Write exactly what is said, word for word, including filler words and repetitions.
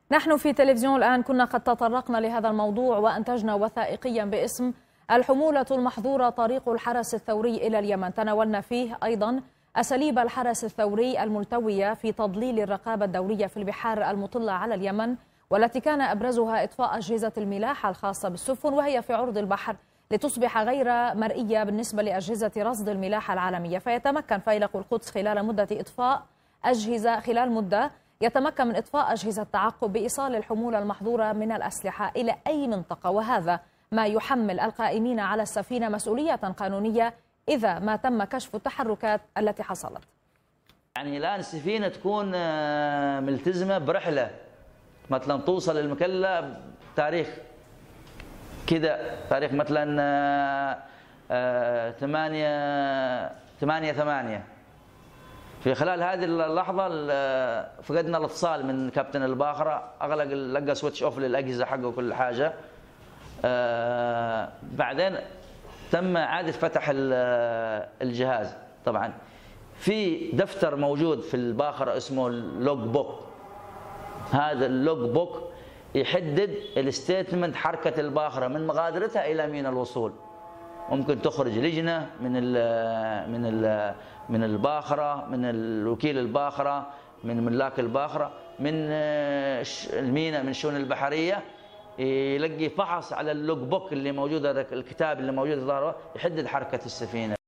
نحن في تلفزيون الآن كنا قد تطرقنا لهذا الموضوع وأنتجنا وثائقيا باسم الحمولة المحظورة طريق الحرس الثوري إلى اليمن. تناولنا فيه أيضا أساليب الحرس الثوري الملتوية في تضليل الرقابة الدولية في البحار المطلة على اليمن، والتي كان أبرزها إطفاء أجهزة الملاحة الخاصة بالسفن وهي في عرض البحر لتصبح غير مرئية بالنسبة لأجهزة رصد الملاحة العالمية، فيتمكن فيلق القدس خلال مدة إطفاء أجهزة خلال مدة يتمكن من إطفاء أجهزة تعقب بإيصال الحمولة المحظورة من الأسلحة إلى أي منطقة، وهذا ما يحمل القائمين على السفينة مسؤولية قانونية إذا ما تم كشف التحركات التي حصلت. يعني الآن السفينة تكون ملتزمة برحلة مثلا توصل المكلا بتاريخ كذا، تاريخ مثلا ثمانية ثمانية ثمانية. في خلال هذه اللحظة فقدنا الاتصال من كابتن الباخرة، أغلق لقى سويتش أوف للأجهزة حقه وكل حاجة. بعدين تم إعادة فتح الجهاز. طبعا في دفتر موجود في الباخرة اسمه اللوج بوك، هذا اللوج بوك يحدد الستيتمنت حركة الباخرة من مغادرتها إلى ميناء الوصول. ممكن تخرج لجنة من ال من ال من الباخرة، من الوكيل الباخرة، من ملاك الباخرة، من الميناء، من الشؤون البحرية، يلقي فحص على اللوج بوك اللي موجود، الكتاب اللي موجود ظهره يحدد حركة السفينة.